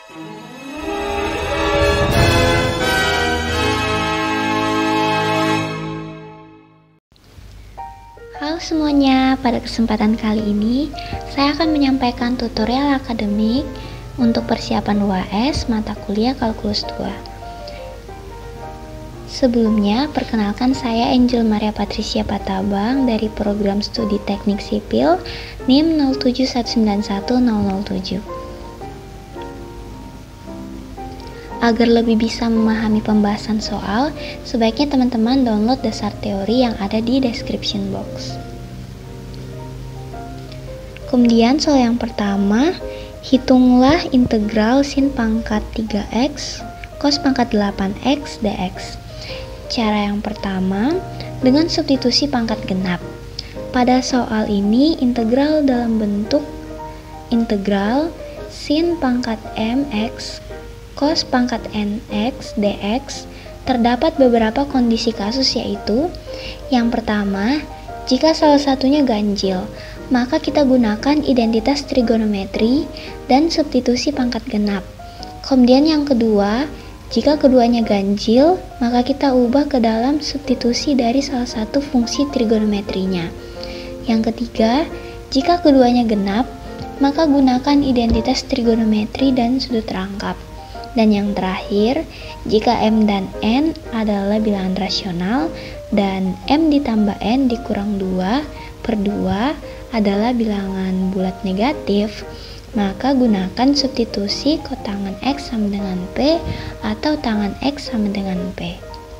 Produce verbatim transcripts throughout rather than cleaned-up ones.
Halo semuanya, pada kesempatan kali ini saya akan menyampaikan tutorial akademik untuk persiapan U A S mata kuliah Kalkulus dua. Sebelumnya, perkenalkan saya Angel Maria Patricia Patabang dari Program Studi Teknik Sipil N I M nol tujuh satu sembilan satu nol nol tujuh. Agar lebih bisa memahami pembahasan soal, sebaiknya teman-teman download dasar teori yang ada di description box. Kemudian soal yang pertama, hitunglah integral sin pangkat tiga x cos pangkat delapan x dx. Cara yang pertama, dengan substitusi pangkat genap. Pada soal ini, integral dalam bentuk integral sin pangkat mx cos pangkat nx dx terdapat beberapa kondisi kasus, yaitu yang pertama, jika salah satunya ganjil, maka kita gunakan identitas trigonometri dan substitusi pangkat genap. Kemudian yang kedua, jika keduanya ganjil, maka kita ubah ke dalam substitusi dari salah satu fungsi trigonometrinya. Yang ketiga, jika keduanya genap, maka gunakan identitas trigonometri dan sudut rangkap. Dan yang terakhir, jika M dan N adalah bilangan rasional dan M ditambah N dikurang dua per dua adalah bilangan bulat negatif, maka gunakan substitusi kotangan X sama dengan P atau tangan X sama dengan P.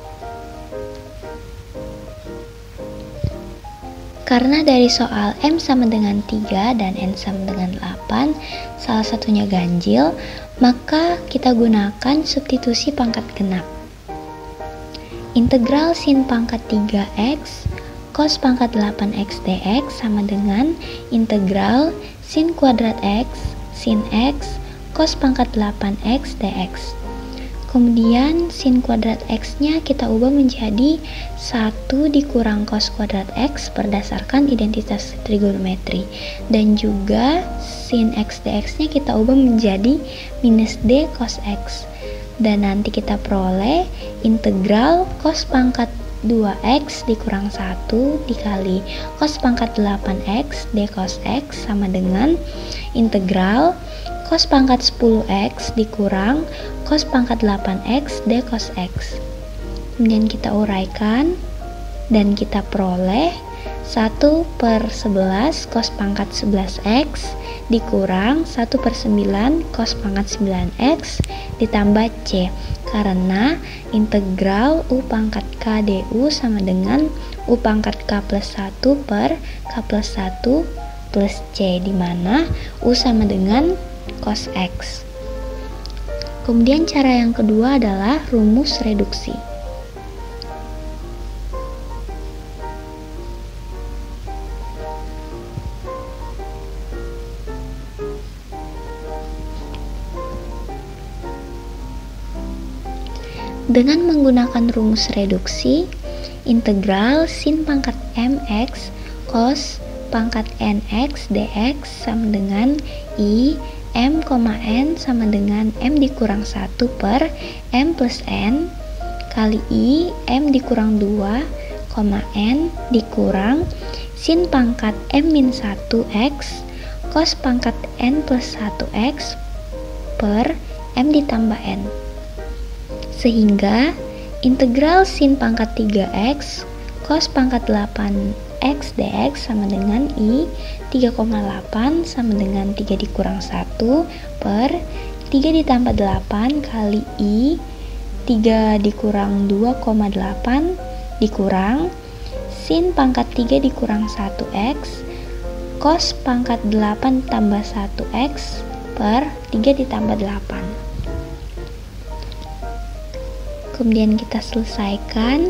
Karena dari soal M sama dengan tiga dan N sama dengan delapan, salah satunya ganjil, maka kita gunakan substitusi pangkat genap. Integral sin pangkat tiga x cos pangkat delapan x dx sama dengan integral sin kuadrat x sin x cos pangkat delapan x dx. Kemudian sin kuadrat x-nya kita ubah menjadi satu dikurang cos kuadrat x berdasarkan identitas trigonometri, dan juga sin x dx-nya kita ubah menjadi minus d cos x, dan nanti kita peroleh integral cos pangkat dua x dikurang satu dikali cos pangkat delapan x d cos x sama dengan integral cos pangkat sepuluh x dikurang cos pangkat delapan x d cos x. Kemudian kita uraikan dan kita peroleh satu per sebelas cos pangkat sebelas x dikurang satu per sembilan cos pangkat sembilan x ditambah c, karena integral u pangkat k du sama dengan u pangkat k plus satu per k plus satu plus c, di mana u sama dengan cos x. Kemudian cara yang kedua adalah rumus reduksi. Dengan menggunakan rumus reduksi, integral sin pangkat mx cos pangkat nx dx sama dengan i m, n sama dengan m dikurang satu per m plus n kali i m dikurang dua, n dikurang sin pangkat m min satu x cos pangkat n plus satu x per m ditambah n. Sehingga integral sin pangkat tiga x cos pangkat delapan x dx sama dengan i tiga koma delapan sama dengan tiga dikurang satu per tiga ditambah delapan kali i tiga dikurang dua koma delapan dikurang sin pangkat tiga dikurang satu x cos pangkat delapan tambah satu x per tiga ditambah delapan. Kemudian kita selesaikan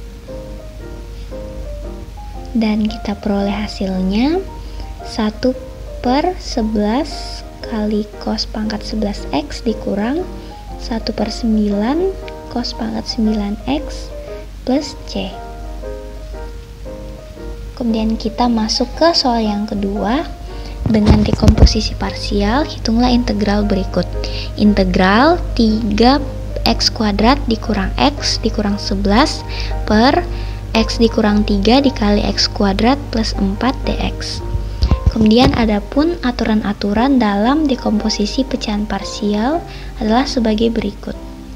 dan kita peroleh hasilnya satu per sebelas kali cos pangkat sebelas x dikurang satu per sembilan cos pangkat sembilan x plus c. Kemudian kita masuk ke soal yang kedua. dengan dekomposisi parsial, hitunglah integral berikut. Integral tiga x kuadrat dikurang x dikurang sebelas per x dikurang tiga dikali x kuadrat plus empat dx. Kemudian adapun aturan-aturan dalam dekomposisi pecahan parsial adalah sebagai berikut.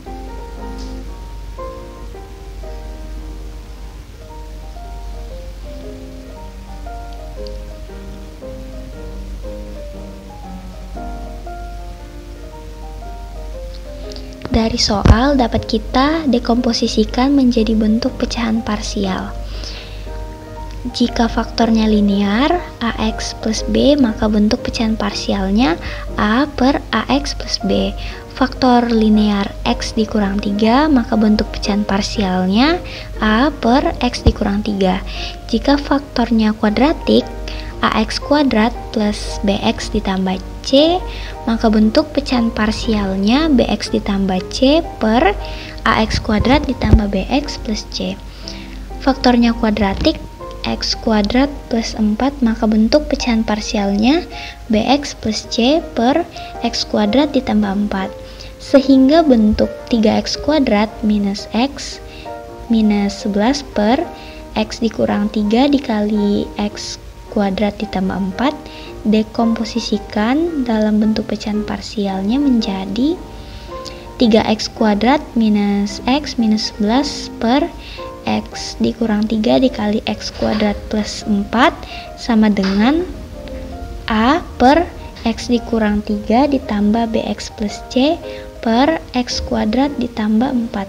Dari soal dapat kita dekomposisikan menjadi bentuk pecahan parsial. Jika faktornya linear ax plus b, maka bentuk pecahan parsialnya a per ax plus b. Faktor linear x dikurang tiga, maka bentuk pecahan parsialnya a per x dikurang tiga. Jika faktornya kuadratik ax kuadrat plus bx ditambah c, maka bentuk pecahan parsialnya bx ditambah c per ax kuadrat ditambah bx plus c. Faktornya kuadratik x kuadrat plus empat, maka bentuk pecahan parsialnya bx plus c per x kuadrat ditambah empat. Sehingga bentuk tiga x kuadrat minus x minus sebelas per x dikurang tiga dikali x kuadrat ditambah empat dekomposisikan dalam bentuk pecahan parsialnya menjadi tiga x kuadrat minus x minus sebelas per x dikurang tiga dikali x kuadrat plus empat sama dengan a per x dikurang tiga ditambah bx plus c per x kuadrat ditambah empat.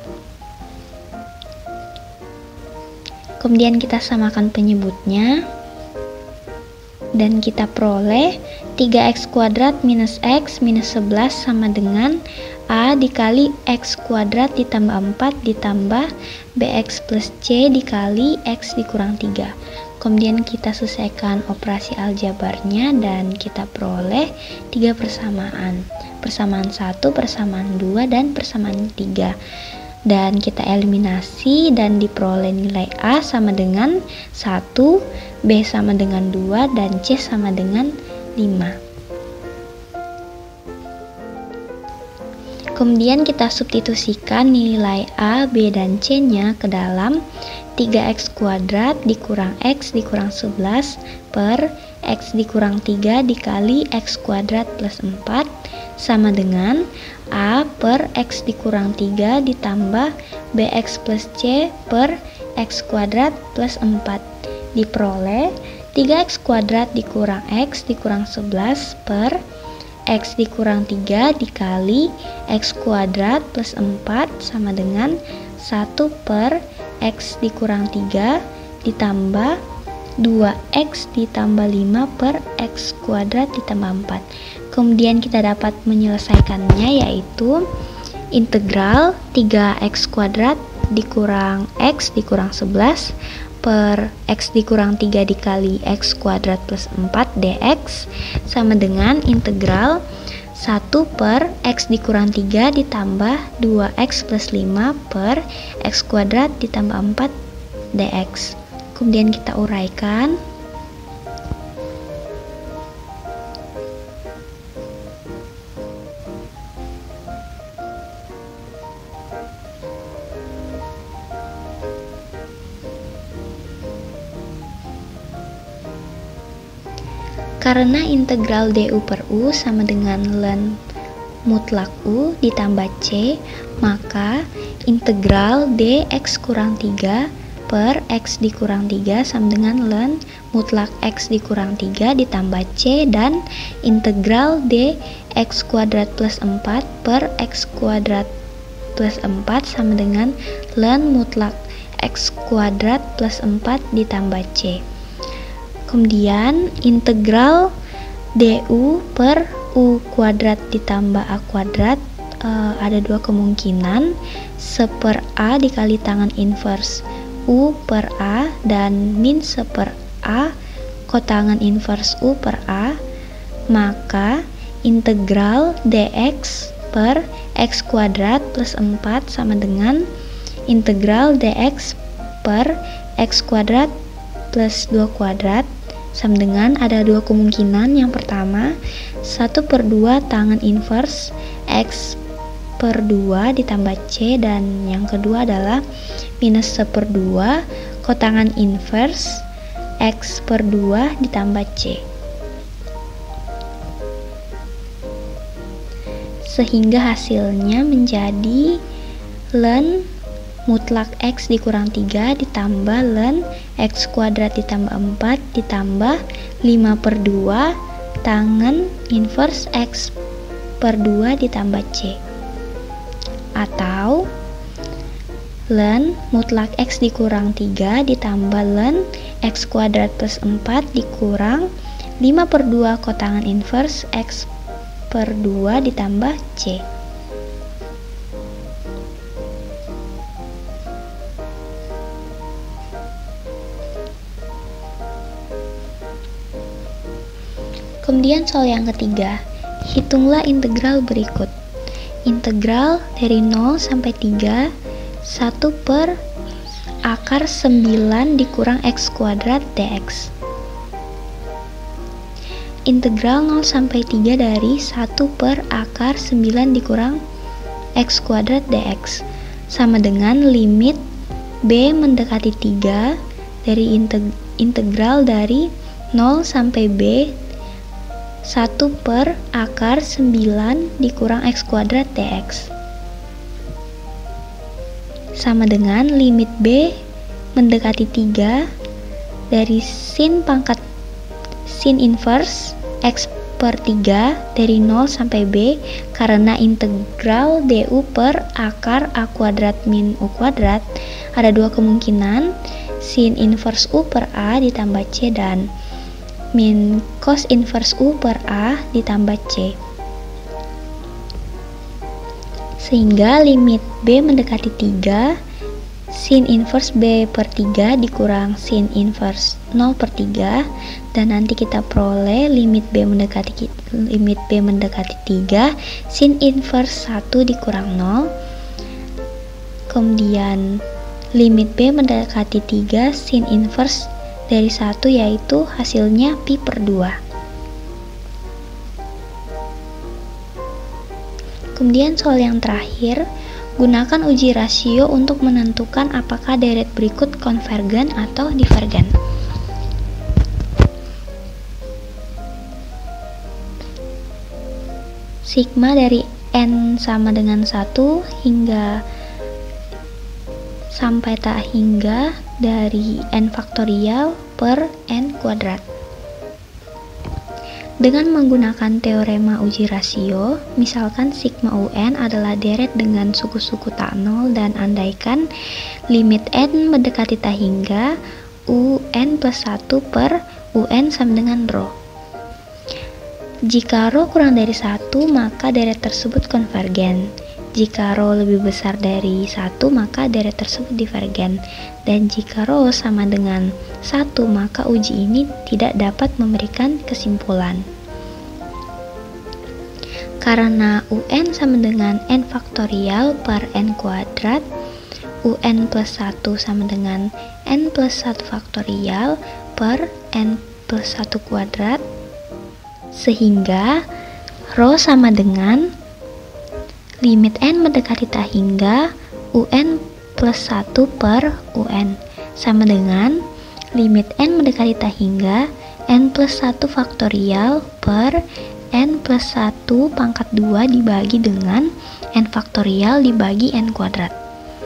Kemudian kita samakan penyebutnya dan kita peroleh tiga x kuadrat minus x minus sebelas sama dengan a dikali x kuadrat ditambah empat ditambah bx plus c dikali x dikurang tiga. Kemudian kita selesaikan operasi aljabarnya dan kita peroleh tiga persamaan. Persamaan satu, persamaan dua, dan persamaan tiga. Dan kita eliminasi dan diperoleh nilai A sama dengan satu, B sama dengan dua, dan C sama dengan lima. Kemudian kita substitusikan nilai A, B, dan C nya ke dalam tiga x kuadrat dikurang x dikurang sebelas per x dikurang tiga dikali x kuadrat plus empat sama dengan A per x dikurang tiga ditambah bx plus c per x kuadrat plus empat diperoleh tiga x kuadrat dikurang x dikurang sebelas per x dikurang tiga dikali x kuadrat plus empat sama dengan satu per x dikurang tiga ditambah dua x ditambah lima per x kuadrat ditambah empat. Kemudian kita dapat menyelesaikannya, yaitu integral tiga x kuadrat dikurang x dikurang sebelas per x dikurang tiga dikali x kuadrat plus empat dx sama dengan integral satu per x dikurang tiga ditambah dua x plus lima per x kuadrat ditambah empat dx. Kemudian kita uraikan. Karena integral du per u sama dengan ln mutlak u ditambah c, maka integral dx kurang tiga per x dikurang tiga sama dengan ln mutlak x dikurang tiga ditambah c, dan integral dx kuadrat plus empat per x kuadrat plus empat sama dengan ln mutlak x kuadrat plus empat ditambah c. Kemudian integral du per u kuadrat ditambah a kuadrat, e, ada dua kemungkinan, seper a dikali tangan inverse u per a dan min seper a kotangan inverse u per a, maka integral dx per x kuadrat plus empat sama dengan integral dx per x kuadrat plus dua kuadrat sama dengan ada dua kemungkinan. Yang pertama, satu per dua tangen inverse X per dua ditambah C, dan yang kedua adalah minus satu per dua kotangan inverse X per dua ditambah C. Sehingga hasilnya menjadi ln mutlak X dikurang tiga ditambah ln X kuadrat ditambah empat ditambah lima per dua tangen inverse X per dua ditambah C, atau ln mutlak X dikurang tiga ditambah ln X kuadrat plus empat dikurang lima per dua kotangan inverse X per dua ditambah C. Kemudian soal yang ketiga, hitunglah integral berikut. Integral dari nol sampai tiga, satu per akar sembilan dikurang X kuadrat dx. Integral nol sampai tiga dari satu per akar sembilan dikurang X kuadrat dx sama dengan limit B mendekati tiga dari integ integral dari nol sampai B satu per akar sembilan dikurang X kuadrat dx sama dengan limit B mendekati tiga dari sin pangkat sin inverse X per tiga dari nol sampai B, karena integral du per akar A kuadrat min U kuadrat ada dua kemungkinan, sin inverse U per A ditambah C dan min cos inverse U per A ditambah C. Sehingga limit B mendekati tiga, sin inverse B per tiga dikurang sin inverse nol per tiga, dan nanti kita peroleh limit B mendekati limit B mendekati tiga, sin inverse satu dikurang nol. Kemudian limit B mendekati tiga, sin inverse dari satu, yaitu hasilnya pi per dua. Kemudian soal yang terakhir, gunakan uji rasio untuk menentukan apakah deret berikut konvergen atau divergen. Sigma dari n sama dengan satu hingga sampai tak hingga dari n faktorial per n kuadrat. Dengan menggunakan teorema uji rasio, misalkan sigma un adalah deret dengan suku-suku tak nol, dan andaikan limit n mendekati tak hingga un plus satu per un sama dengan rho. Jika rho kurang dari satu, maka deret tersebut konvergen. Jika rho lebih besar dari satu, maka deret tersebut divergen. Dan jika rho sama dengan satu, maka uji ini tidak dapat memberikan kesimpulan. Karena un sama dengan n faktorial per n kuadrat, un plus satu sama dengan n plus satu faktorial per n plus satu kuadrat, sehingga rho sama dengan limit n mendekati tak hingga un plus satu per un sama dengan limit n mendekati tak hingga n plus satu faktorial per n plus satu pangkat dua dibagi dengan n faktorial dibagi n kuadrat.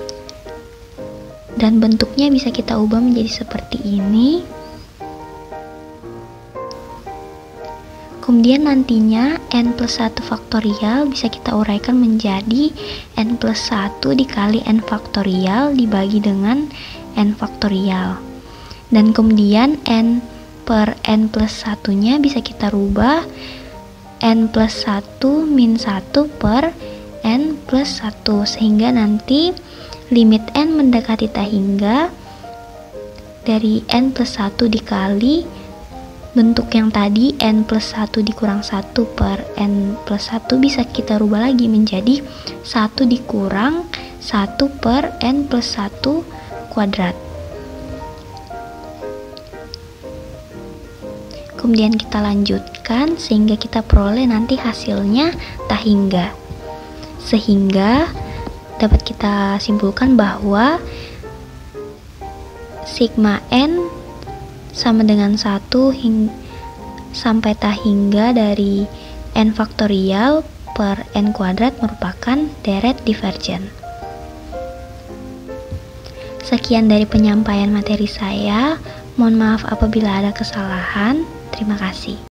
Dan bentuknya bisa kita ubah menjadi seperti ini. Kemudian nantinya n plus satu faktorial bisa kita uraikan menjadi n plus satu dikali n faktorial dibagi dengan n faktorial. Dan kemudian n per n plus satu nya bisa kita rubah n plus satu min satu per n plus satu, sehingga nanti limit n mendekati tak hingga dari n plus satu dikali bentuk yang tadi n plus satu dikurang satu per n plus satu bisa kita rubah lagi menjadi satu dikurang satu per n plus satu kuadrat. kemudian kita lanjutkan sehingga kita peroleh nanti hasilnya tak hingga. Sehingga dapat kita simpulkan bahwa sigma n sama dengan satu hing sampai tak hingga dari n faktorial per n kuadrat merupakan deret divergen. Sekian dari penyampaian materi saya. Mohon maaf apabila ada kesalahan. Terima kasih.